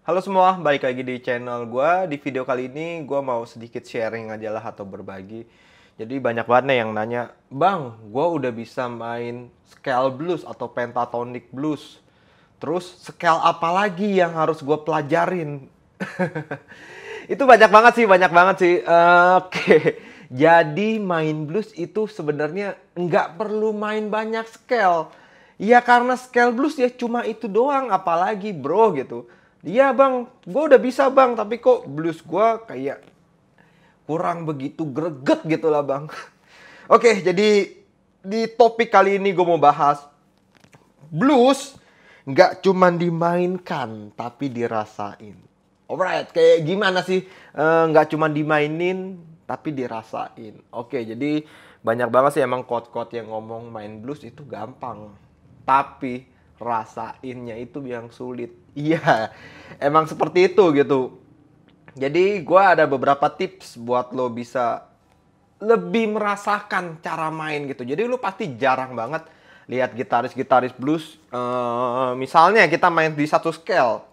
Halo semua, balik lagi di channel gue. Di video kali ini gue mau sedikit sharing aja lah atau berbagi. Jadi banyak banget nih yang nanya, Bang, gue udah bisa main scale blues atau pentatonic blues. Terus scale apa lagi yang harus gue pelajarin? Itu banyak banget sih. Oke, jadi main blues itu sebenarnya nggak perlu main banyak scale. Ya karena scale blues ya cuma itu doang, apalagi bro gitu. Iya bang, gue udah bisa bang, tapi kok blues gue kayak kurang begitu greget gitu lah bang. Oke, jadi di topik kali ini gue mau bahas blues nggak cuma dimainkan, tapi dirasain. Alright, kayak gimana sih nggak cuma dimainin, tapi dirasain. Oke, jadi banyak banget sih emang quote-quote yang ngomong main blues itu gampang. Tapi rasainnya itu yang sulit. Iya, emang seperti itu gitu. Jadi gue ada beberapa tips buat lo bisa lebih merasakan cara main gitu. Jadi lo pasti jarang banget lihat gitaris-gitaris blues. Misalnya kita main di satu scale.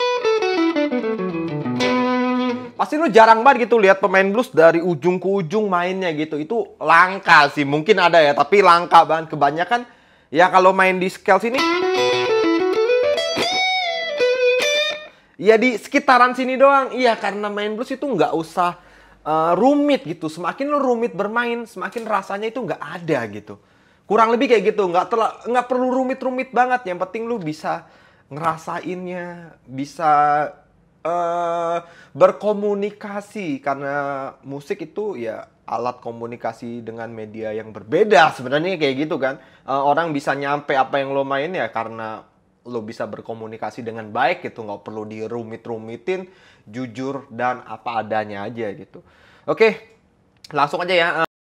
Pasti lo jarang banget gitu lihat pemain blues dari ujung ke ujung mainnya gitu. Itu langka sih, mungkin ada ya, tapi langka banget. Kebanyakan ya kalau main di scale sini, ya di sekitaran sini doang. Iya, karena main blues itu nggak usah rumit gitu. Semakin lo rumit bermain, semakin rasanya itu nggak ada gitu. Kurang lebih kayak gitu. Nggak perlu rumit-rumit banget. Yang penting lo bisa ngerasainnya, bisa berkomunikasi. Karena musik itu ya alat komunikasi dengan media yang berbeda. Sebenarnya kayak gitu kan. Orang bisa nyampe apa yang lo main ya karena lo bisa berkomunikasi dengan baik gitu, nggak perlu dirumit-rumitin, jujur dan apa adanya aja gitu. Oke, langsung aja ya.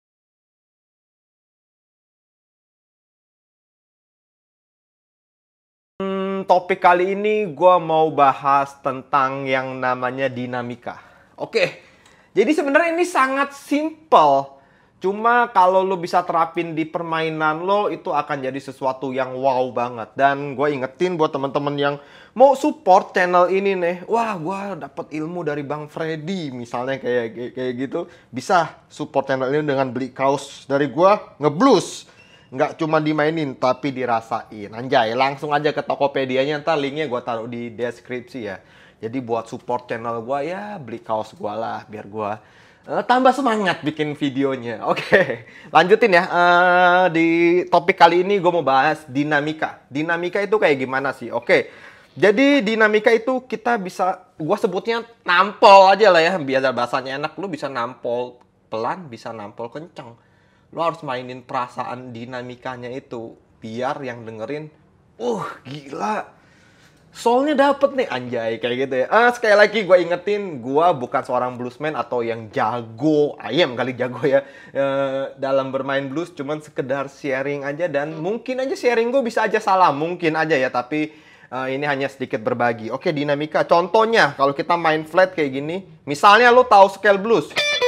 Topik kali ini gue mau bahas tentang yang namanya dinamika. Oke, jadi sebenarnya ini sangat simple. Cuma kalau lo bisa terapin di permainan lo, itu akan jadi sesuatu yang wow banget. Dan gue ingetin buat temen-temen yang mau support channel ini nih. Wah, gue dapet ilmu dari Bang Freddy misalnya kayak gitu. Bisa support channel ini dengan beli kaos dari gue, ngeblues. Nggak cuma dimainin, tapi dirasain. Anjay, langsung aja ke Tokopedia-nya. Ntar linknya gue taruh di deskripsi ya. Jadi buat support channel gue ya, beli kaos gue lah. Biar gue tambah semangat bikin videonya. Oke, lanjutin ya. Di topik kali ini gue mau bahas dinamika. Dinamika itu kayak gimana sih? Oke, jadi dinamika itu kita bisa, gue sebutnya nampol aja lah ya. Biar bahasanya enak, lu bisa nampol pelan, bisa nampol kenceng. Lo harus mainin perasaan dinamikanya itu biar yang dengerin, gila, soulnya dapet nih, anjay, kayak gitu ya. Sekali lagi gue ingetin, gue bukan seorang bluesman atau yang jago, ayam kali jago ya, dalam bermain blues. Cuman sekedar sharing aja, dan mungkin aja sharing gue bisa aja salah, mungkin aja ya, tapi ini hanya sedikit berbagi. Oke, dinamika. Contohnya kalau kita main flat kayak gini, misalnya lo tahu scale blues.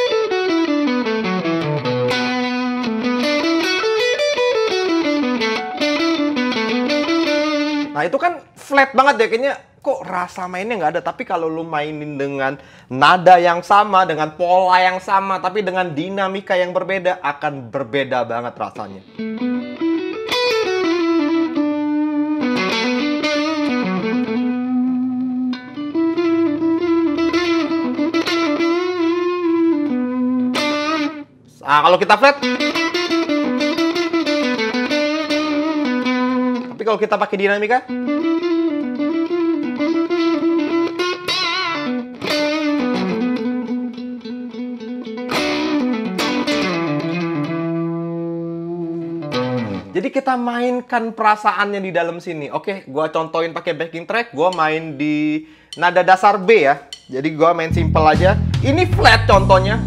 Nah itu kan flat banget ya, kayaknya kok rasa mainnya nggak ada. Tapi kalau lu mainin dengan nada yang sama, dengan pola yang sama, tapi dengan dinamika yang berbeda, akan berbeda banget rasanya. Nah kalau kita flat, tapi kalau kita pakai dinamika, jadi kita mainkan perasaannya di dalam sini. Oke, gua contohin pakai backing track, gua main di nada dasar B ya. Jadi gua main simple aja. Ini flat contohnya.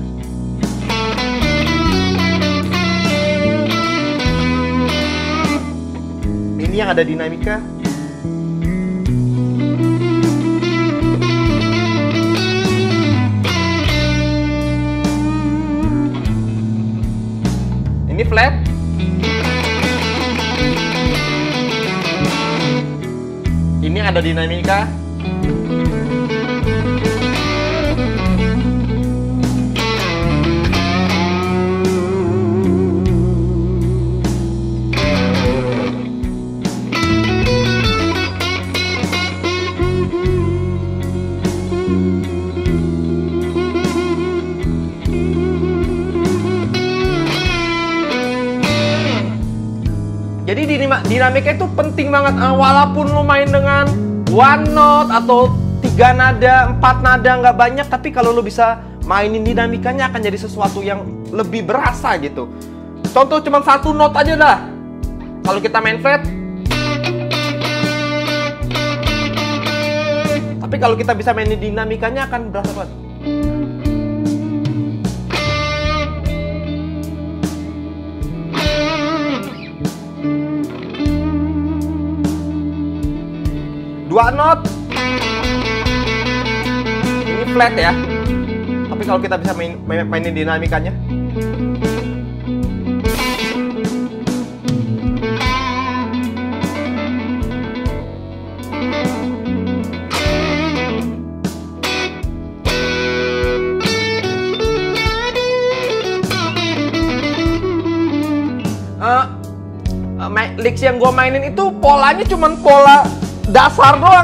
Ini yang ada dinamika. Ini flat. Ini ada dinamika. dinamika itu penting banget. Walaupun lu main dengan one note atau 3 nada, 4 nada, nggak banyak, tapi kalau lu bisa mainin dinamikanya akan jadi sesuatu yang lebih berasa gitu. Contoh cuma 1 note aja dah. Kalau kita main flat, tapi kalau kita bisa mainin dinamikanya akan berasa banget. Dua note, ini flat ya. Tapi kalau kita bisa mainin dinamikanya, licks yang gue mainin itu polanya cuman pola dasar doang.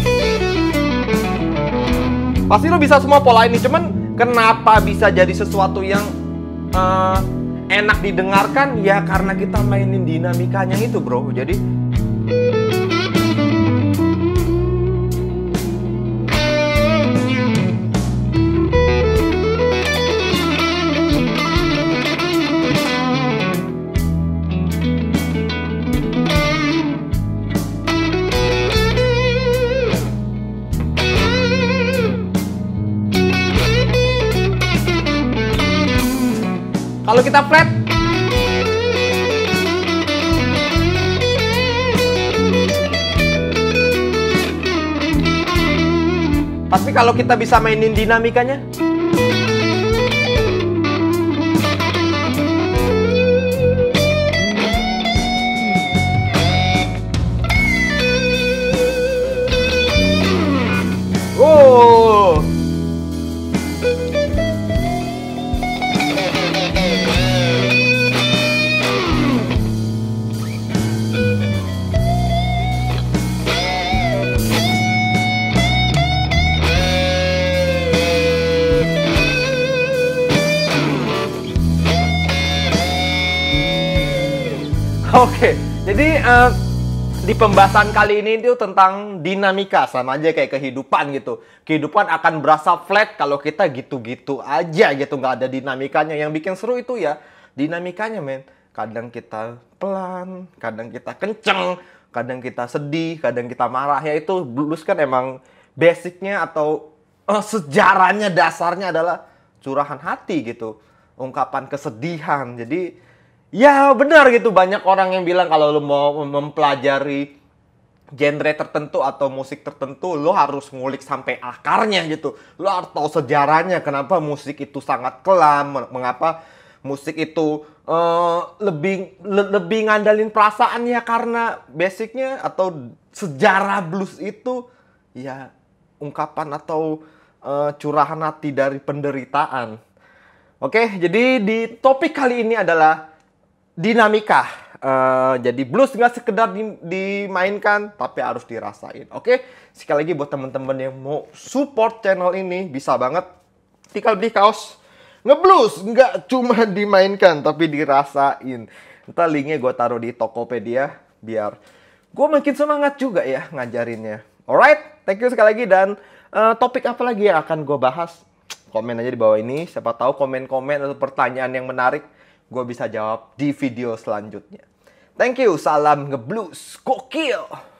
Pasti lo bisa semua pola ini, cuman kenapa bisa jadi sesuatu yang enak didengarkan? Ya karena kita mainin dinamikanya itu, bro. Jadi kalau kita flat, tapi kalau kita bisa mainin dinamikanya, oh. Oke, jadi di pembahasan kali ini itu tentang dinamika, sama aja kayak kehidupan gitu. Kehidupan akan berasa flat kalau kita gitu-gitu aja gitu, nggak ada dinamikanya. Yang bikin seru itu ya dinamikanya, men. Kadang kita pelan, kadang kita kenceng, kadang kita sedih, kadang kita marah. Ya itu blues kan emang basicnya atau sejarahnya, dasarnya adalah curahan hati gitu, ungkapan kesedihan. Jadi ya benar gitu, banyak orang yang bilang kalau lo mau mempelajari genre tertentu atau musik tertentu, lo harus ngulik sampai akarnya gitu. Lo harus tahu sejarahnya, kenapa musik itu sangat kelam, mengapa musik itu lebih ngandalin perasaan, ya karena basicnya atau sejarah blues itu ya ungkapan atau curahan hati dari penderitaan. Oke, jadi di topik kali ini adalah dinamika. Jadi blues nggak sekedar dimainkan, tapi harus dirasain. Oke, sekali lagi buat teman-teman yang mau support channel ini, bisa banget tinggal beli kaos ngeblues, nggak cuma dimainkan, tapi dirasain. Ntar linknya gue taruh di Tokopedia, biar gue makin semangat juga ya ngajarinnya. Alright, thank you sekali lagi. Dan topik apa lagi yang akan gue bahas? Komen aja di bawah ini. Siapa tahu komen-komen atau pertanyaan yang menarik gue bisa jawab di video selanjutnya. Thank you, salam ngeblues, gokil!